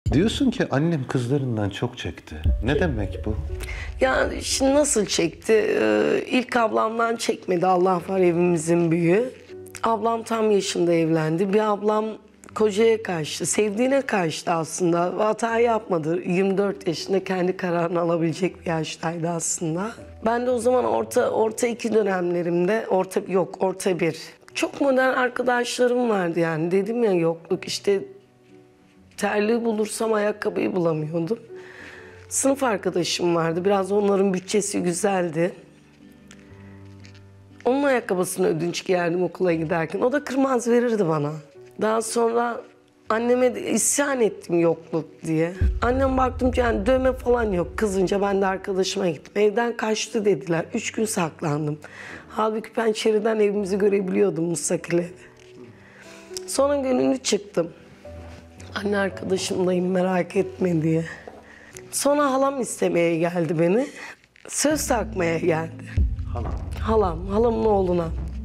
Diyorsun ki annem kızlarından çok çekti. Ne demek bu? Ya şimdi nasıl çekti? İlk ablamdan çekmedi, Allah var evimizin büyüğü. Ablam tam yaşında evlendi. Bir ablam kocaya kaçtı, sevdiğine kaçtı aslında. Hata yapmadı. 24 yaşında kendi kararını alabilecek bir yaştaydı aslında. Ben de o zaman orta iki dönemlerimde, orta bir. Çok modern arkadaşlarım vardı yani. Dedim ya yokluk işte terliği bulursam ayakkabıyı bulamıyordum. Sınıf arkadaşım vardı. Biraz onların bütçesi güzeldi. Onun ayakkabısını ödünç giyerdim okula giderken. O da kırmaz verirdi bana. Daha sonra anneme de isyan ettim yokluk diye. Annem baktım ki yani dövme falan yok. Kızınca ben de arkadaşıma gittim. Evden kaçtı dediler. 3 gün saklandım. Halbuki pencereden evimizi görebiliyordum müstakil evi. Sonra gönüllü çıktım. Anne arkadaşımdayım merak etme diye. Sonra halam istemeye geldi beni. Söz takmaya geldi. Halamın oğluna.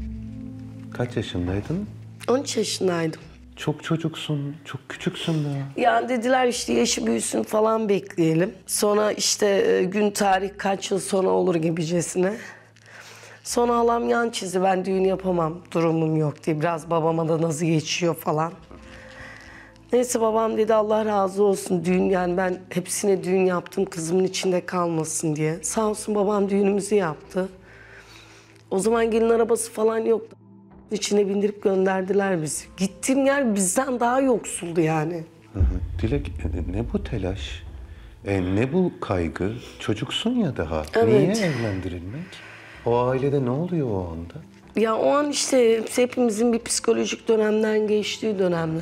Kaç yaşındaydın? 13 yaşındaydım. Çok çocuksun, çok küçüksün daha. Yani dediler işte yaşı büyüsün falan bekleyelim. Sonra işte gün tarih kaç yıl sonra olur gibicesine. Sonra halam yan çizdi, ben düğün yapamam, durumum yok diye. Biraz babama da nazı geçiyor falan. Neyse babam dedi Allah razı olsun düğün, yani ben hepsine düğün yaptım kızımın içinde kalmasın diye. Sağ olsun babam düğünümüzü yaptı. O zaman gelin arabası falan yoktu. İçine bindirip gönderdiler bizi. Gittiğim yer bizden daha yoksuldu yani. Dilek, ne bu telaş? Ne bu kaygı? Çocuksun ya daha. Evet. Niye evlendirilmek? O ailede ne oluyor o anda? Ya o an işte hepimizin bir psikolojik dönemden geçtiği dönemler.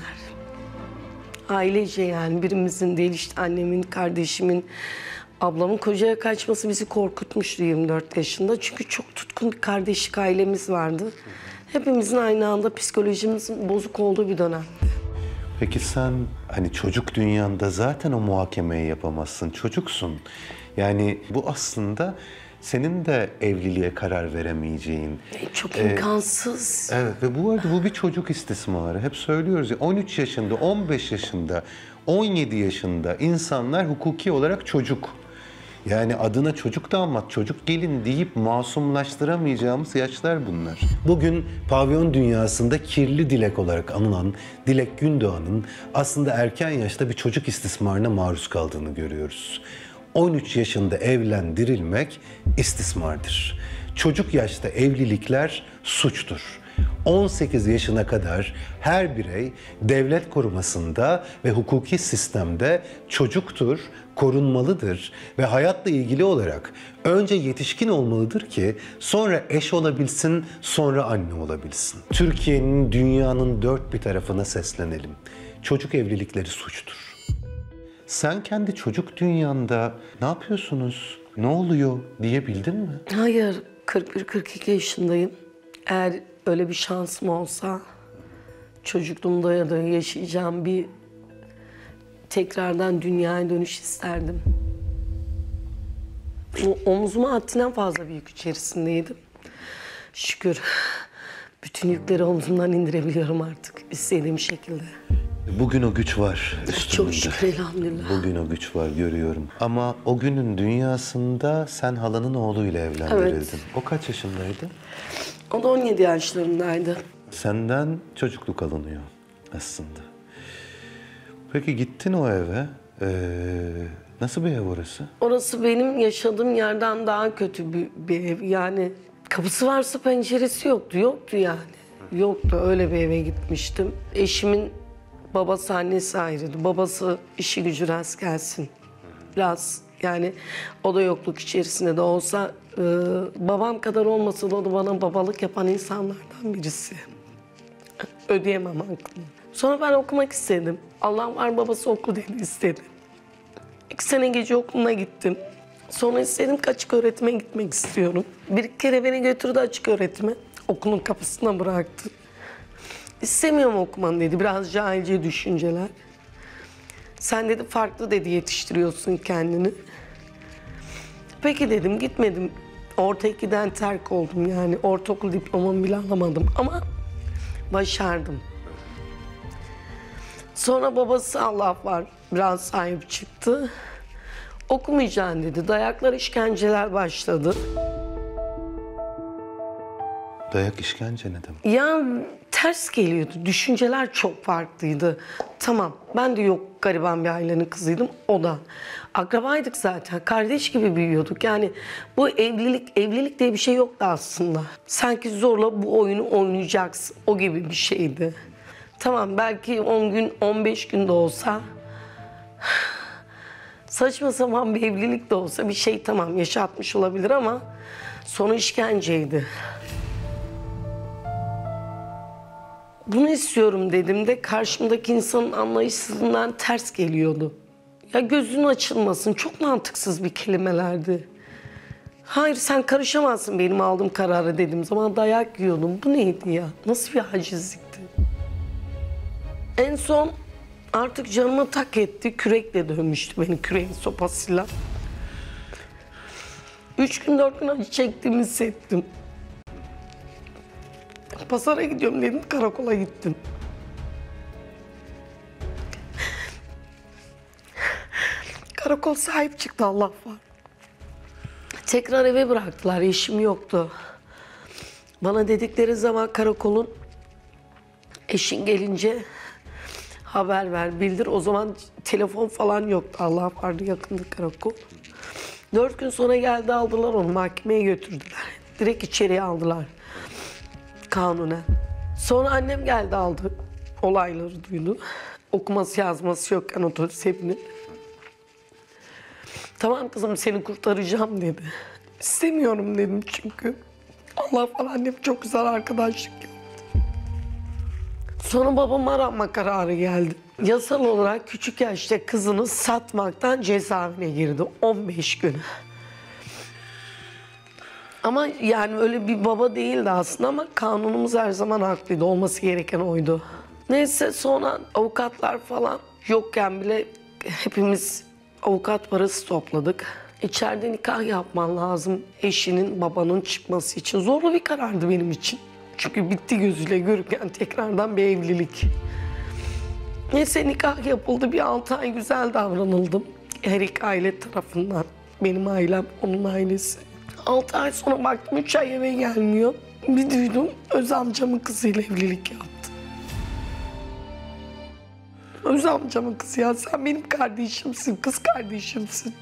Ailece yani birimizin değil işte annemin, kardeşimin, ablamın kocaya kaçması bizi korkutmuştu 24 yaşında. Çünkü çok tutkun bir kardeşlik ailemiz vardı. Hepimizin aynı anda psikolojimizin bozuk olduğu bir dönem. Peki sen hani çocuk dünyanda zaten o muhakemeyi yapamazsın. Çocuksun. Yani bu aslında senin de evliliğe karar veremeyeceğin. Çok imkansız. Evet ve bu arada bu bir çocuk istismarı. Hep söylüyoruz ya 13 yaşında, 15 yaşında, 17 yaşında insanlar hukuki olarak çocuk. Yani adına çocuk damat, çocuk gelin deyip masumlaştıramayacağımız yaşlar bunlar. Bugün pavyon dünyasında kirli Dilek olarak anılan Dilek Gündoğan'ın aslında erken yaşta bir çocuk istismarına maruz kaldığını görüyoruz. 13 yaşında evlendirilmek istismardır. Çocuk yaşta evlilikler suçtur. 18 yaşına kadar her birey devlet korumasında ve hukuki sistemde çocuktur, korunmalıdır ve hayatla ilgili olarak önce yetişkin olmalıdır ki sonra eş olabilsin, sonra anne olabilsin. Türkiye'nin, dünyanın dört bir tarafına seslenelim. Çocuk evlilikleri suçtur. Sen kendi çocuk dünyanda ne yapıyorsunuz, ne oluyor diyebildin mi? Hayır, 41-42 yaşındayım. Eğer öyle bir şansım olsa çocukluğumda ya da yaşayacağım bir tekrardan dünyaya dönüş isterdim. Omzuma haddinden fazla bir yük içerisindeydim. Şükür bütün yükleri omzumdan indirebiliyorum artık istediğim şekilde. Bugün o güç var üstünde. Çok şükür elhamdülillah. Bugün o güç var görüyorum. Ama o günün dünyasında sen halanın oğluyla evlendirildin. Evet. O kaç yaşındaydı? O da 17 yaşlarındaydı. Senden çocukluk alınıyor aslında. Peki gittin o eve. Nasıl bir ev orası? Orası benim yaşadığım yerden daha kötü bir ev. Yani kapısı varsa penceresi yoktu. Yoktu yani. Yoktu. Öyle bir eve gitmiştim. Eşimin babası annesi ayrıydı. Babası işi gücü rast gelsin. Biraz yani o da yokluk içerisinde de olsa babam kadar olmasa da o da bana babalık yapan insanlardan birisi. Ödeyemem aklımı. Sonra ben okumak istedim. Allah var babası oku dedi istedim. 2 sene gece okuluna gittim. Sonra istedim ki açık öğretime gitmek istiyorum. Bir kere beni götürdü açık öğretime. Okulun kapısına bıraktı. İstemiyorum okumanı dedi. Biraz cahilce düşünceler. Sen dedi farklı dedi yetiştiriyorsun kendini. Peki dedim gitmedim. Orta 2'den terk oldum yani. Ortaokul diplomamı bile alamadım ama başardım. Sonra babası Allah var biraz sahip çıktı. Okumayacaksın dedi. Dayaklar, işkenceler başladı. Dayak, işkence ne demek? Ya ters geliyordu. Düşünceler çok farklıydı. Tamam, ben de yok gariban bir ailenin kızıydım. O da. Akrabaydık zaten. Kardeş gibi büyüyorduk. Yani bu evlilik diye bir şey yoktu aslında. Sanki zorla bu oyunu oynayacaksın. O gibi bir şeydi. Tamam, belki 10 gün, 15 gün de olsa, saçma sapan bir evlilik de olsa bir şey tamam yaşatmış olabilir ama sonu işkenceydi. Bunu istiyorum dedim de karşımdaki insanın anlayışsızlığından ters geliyordu. Ya gözün açılmasın, çok mantıksız bir kelimelerdi. Hayır sen karışamazsın benim aldığım kararı dediğim zaman dayak yiyordum. Bu neydi ya? Nasıl bir acizlikti? En son artık canıma tak etti, kürekle dövmüştü beni, küreğin sopasıyla. 3 gün 4 gün acı çektiğimi hissettim. Pazara gidiyorum dedim, karakola gittim. Karakol sahip çıktı, Allah var. Tekrar eve bıraktılar, eşim yoktu. Bana dedikleri zaman karakolun, eşin gelince haber ver, bildir. O zaman telefon falan yoktu, Allah vardı, yakındı karakol. 4 gün sonra geldi, aldılar onu, mahkemeye götürdüler. Direkt içeriye aldılar. Kanunen. Sonra annem geldi aldı. Olayları duydu. Okuması yazması yokken otobüse binip. Tamam kızım seni kurtaracağım dedi. İstemiyorum dedim çünkü. Allah falan annem çok güzel arkadaşlık yaptı. Sonra babam aranma kararı geldi. Yasal olarak küçük yaşta kızını satmaktan cezaevine girdi. 15 gün. Ama yani öyle bir baba değildi aslında ama kanunumuz her zaman haklıydı. Olması gereken oydu. Neyse sonra avukatlar falan yokken bile hepimiz avukat parası topladık. İçeride nikah yapman lazım eşinin, babanın çıkması için. Zorlu bir karardı benim için. Çünkü bitti gözüyle görürken tekrardan bir evlilik. Neyse nikah yapıldı. Bir 6 ay güzel davranıldım. Her iki aile tarafından. Benim ailem, onun ailesi. 6 ay sonra baktım 3 ay eve gelmiyor. Bir duydum öz amcamın kızıyla evlilik yaptı. Öz amcamın kızı ya, sen benim kardeşimsin, kız kardeşimsin.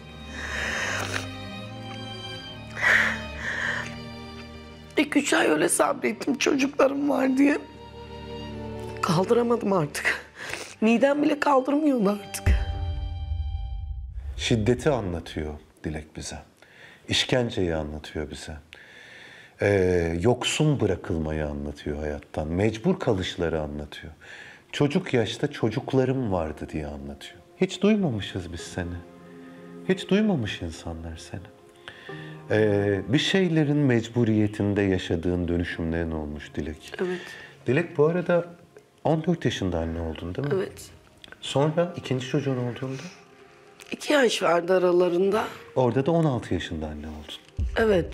İlk 3 ay öyle sabrettim çocuklarım var diye. Kaldıramadım artık. Midem bile kaldırmıyordu artık. Şiddeti anlatıyor Dilek bize. İşkenceyi anlatıyor bize. Yoksun bırakılmayı anlatıyor hayattan. Mecbur kalışları anlatıyor. Çocuk yaşta çocuklarım vardı diye anlatıyor. Hiç duymamışız biz seni. Hiç duymamış insanlar seni. Bir şeylerin mecburiyetinde yaşadığın dönüşümlerin olmuş Dilek. Evet. Dilek bu arada 14 yaşında anne oldun değil mi? Evet. Sonra ikinci çocuğun olduğunda? 2 yaş vardı aralarında. Orada da 16 yaşında anne oldun. Evet.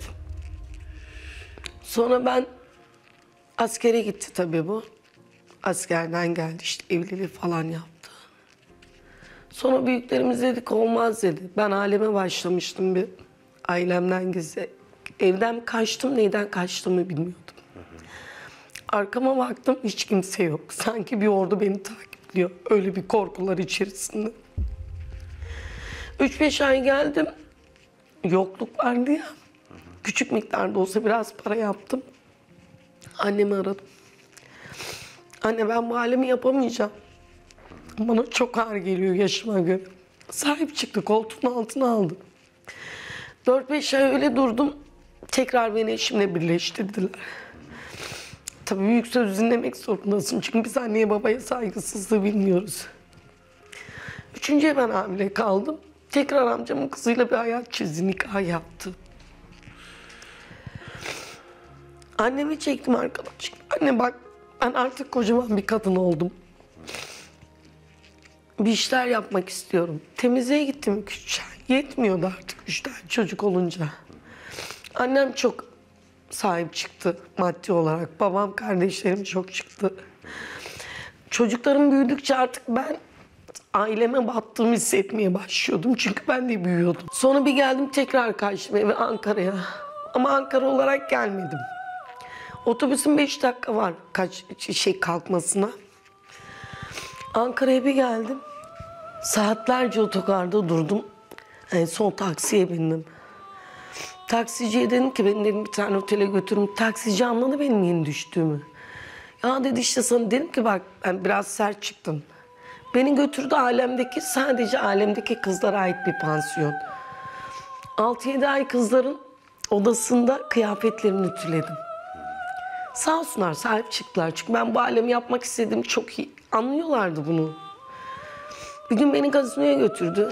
Sonra ben askere gitti tabii bu. Askerden geldi işte evliliği falan yaptı. Sonra büyüklerimiz dedik olmaz dedi. Ben aleme başlamıştım bir ailemden gizli. Evden kaçtım, neyden kaçtığımı bilmiyordum. Arkama baktım hiç kimse yok. Sanki bir ordu beni takipliyor. Öyle bir korkular içerisinde. 3-5 ay geldim. Yokluk vardı ya. Küçük miktarda olsa biraz para yaptım. Annemi aradım. Anne ben bu halimi yapamayacağım. Bana çok ağır geliyor yaşıma göre. Sahip çıktı, koltuğun altına aldı. 4-5 ay öyle durdum. Tekrar beni eşimle birleştirdiler. Tabii büyük söz dinlemek zorundasın. Çünkü biz anneye babaya saygısızlığı bilmiyoruz. 3. ben hamile kaldım. Tekrar amcamın kızıyla bir hayat çizdi, nikah yaptı. Annemi çektim arkadaş. Anne bak ben artık kocaman bir kadın oldum. Bir işler yapmak istiyorum. Temizliğe gittim 3 ay. Yetmiyordu artık 3 tane çocuk olunca. Annem çok sahip çıktı maddi olarak. Babam, kardeşlerim çok çıktı. Çocuklarım büyüdükçe artık ben aileme battığımı hissetmeye başlıyordum. Çünkü ben de büyüyordum. Sonra bir geldim tekrar karşıma eve Ankara'ya. Ama Ankara olarak gelmedim. Otobüsün 5 dakika var kalkmasına. Ankara'ya bir geldim. Saatlerce otogarda durdum. En son taksiye bindim. Taksiciye dedim ki beni dedim bir tane otele götürün. Taksici anladı benim yeni düştüğümü. Ya dedi işte sana dedim ki bak ben biraz sert çıktım. Beni götürdü sadece alemdeki kızlara ait bir pansiyon. 6-7 ay kızların odasında kıyafetlerini ütüledim. Sağ olsunlar sahip çıktılar. Çünkü ben bu alemi yapmak istedim çok iyi. Anlıyorlardı bunu. Bir gün beni gazinoya götürdü.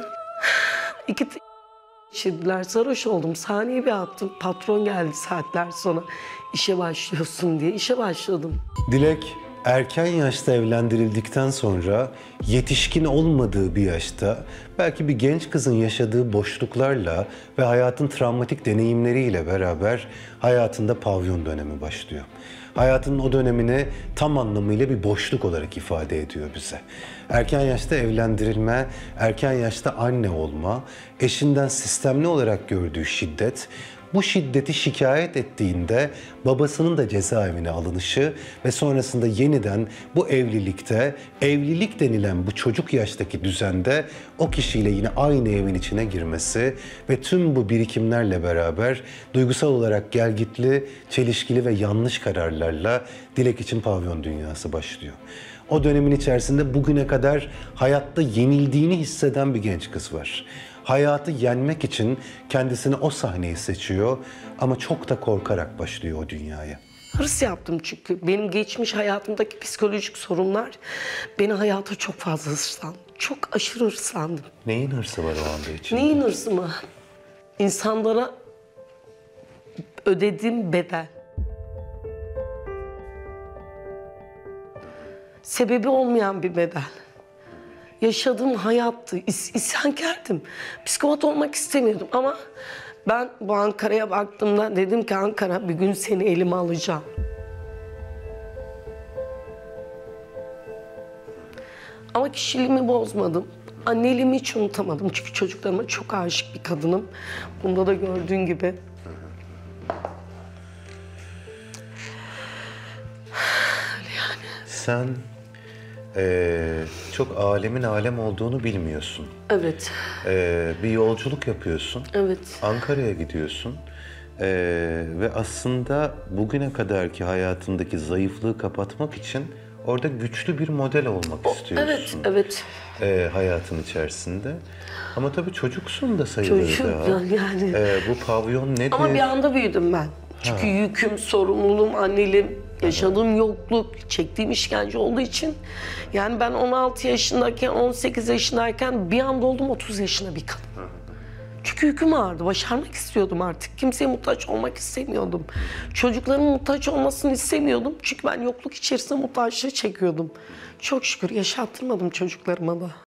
İçirdiler, sarhoş oldum. Sahneye bir attım. Patron geldi saatler sonra. İşe başlıyorsun diye. İşe başladım. Dilek erken yaşta evlendirildikten sonra yetişkin olmadığı bir yaşta belki bir genç kızın yaşadığı boşluklarla ve hayatın travmatik deneyimleriyle beraber hayatında pavyon dönemi başlıyor. Hayatının o dönemini tam anlamıyla bir boşluk olarak ifade ediyor bize. Erken yaşta evlendirilme, erken yaşta anne olma, eşinden sistemli olarak gördüğü şiddet, bu şiddeti şikayet ettiğinde babasının da cezaevine alınışı ve sonrasında yeniden bu evlilikte, evlilik denilen bu çocuk yaştaki düzende o kişiyle yine aynı evin içine girmesi ve tüm bu birikimlerle beraber duygusal olarak gelgitli, çelişkili ve yanlış kararlarla Dilek için pavyon dünyası başlıyor. O dönemin içerisinde bugüne kadar hayatta yenildiğini hisseden bir genç kız var. Hayatı yenmek için kendisini o sahneyi seçiyor ama çok da korkarak başlıyor o dünyaya. Hırs yaptım çünkü. Benim geçmiş hayatımdaki psikolojik sorunlar beni hayata çok fazla hırslandı. Çok aşırı hırslandım. Neyin hırsı var o anda içinde? Neyin hırsı mı? İnsanlara ödediğim bedel. Sebebi olmayan bir bedel. Yaşadığım hayattı. İsyankardım. Psikopat olmak istemiyordum ama ben bu Ankara'ya baktığımda dedim ki Ankara bir gün seni elime alacağım. Ama kişiliğimi bozmadım. Anneliğimi hiç unutamadım. Çünkü çocuklarıma çok aşık bir kadınım. Bunda da gördüğün gibi. Sen çok alemin alem olduğunu bilmiyorsun. Evet. Bir yolculuk yapıyorsun. Evet. Ankara'ya gidiyorsun. Ve aslında bugüne kadarki hayatındaki zayıflığı kapatmak için orada güçlü bir model olmak istiyorsun. Evet, evet. Hayatın içerisinde. Ama tabii çocuksun da sayılır Çocuk daha. yani. Bu pavyon nedir? Ama bir anda büyüdüm ben. Çünkü yüküm, sorumluluğum, anneliğim, yaşadığım yokluk, çektiğim işkence olduğu için yani ben 16 yaşındayken, 18 yaşındayken bir anda oldum 30 yaşında bir kadın. Çünkü yüküm ağırdı. Başarmak istiyordum artık. Kimseye muhtaç olmak istemiyordum. Çocuklarımın muhtaç olmasını istemiyordum. Çünkü ben yokluk içerisinde muhtaçlığı çekiyordum. Çok şükür yaşattırmadım çocuklarıma da.